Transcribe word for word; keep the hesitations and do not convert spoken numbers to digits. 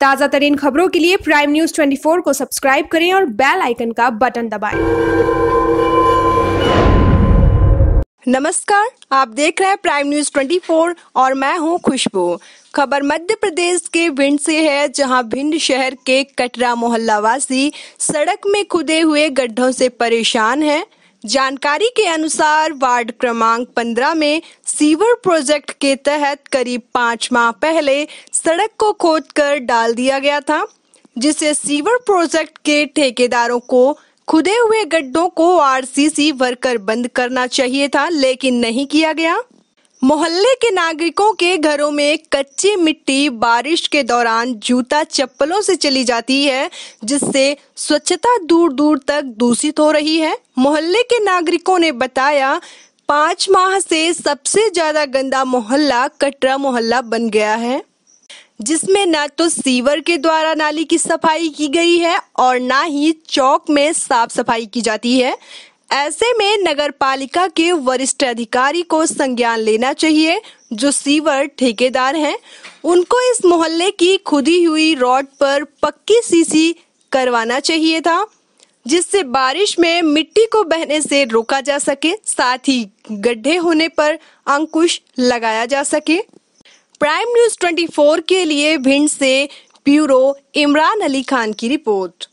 ताजा तरीन खबरों के लिए प्राइम न्यूज चौबीस को सब्सक्राइब करें और बेल आइकन का बटन दबाएं। नमस्कार, आप देख रहे हैं प्राइम न्यूज चौबीस और मैं हूं खुशबू। खबर मध्य प्रदेश के भिंड से है, जहां भिंड शहर के कटरा मोहल्ला वासी सड़क में खुदे हुए गड्ढों से परेशान हैं। जानकारी के अनुसार वार्ड क्रमांक पंद्रह में सीवर प्रोजेक्ट के तहत करीब पाँच माह पहले सड़क को खोदकर डाल दिया गया था, जिसे सीवर प्रोजेक्ट के ठेकेदारों को खुदे हुए गड्ढों को आरसीसी भरकर बंद करना चाहिए था, लेकिन नहीं किया गया। मोहल्ले के नागरिकों के घरों में कच्ची मिट्टी बारिश के दौरान जूता चप्पलों से चली जाती है, जिससे स्वच्छता दूर दूर तक दूषित हो रही है। मोहल्ले के नागरिकों ने बताया, पाँच माह से सबसे ज्यादा गंदा मोहल्ला कटरा मोहल्ला बन गया है, जिसमें न तो सीवर के द्वारा नाली की सफाई की गई है और न ही चौक में साफ सफाई की जाती है। ऐसे में नगर पालिका के वरिष्ठ अधिकारी को संज्ञान लेना चाहिए। जो सीवर ठेकेदार हैं, उनको इस मोहल्ले की खुदी हुई रोड पर पक्की सीसी करवाना चाहिए था, जिससे बारिश में मिट्टी को बहने से रोका जा सके, साथ ही गड्ढे होने पर अंकुश लगाया जा सके। प्राइम न्यूज चौबीस के लिए भिंड से ब्यूरो इमरान अली खान की रिपोर्ट।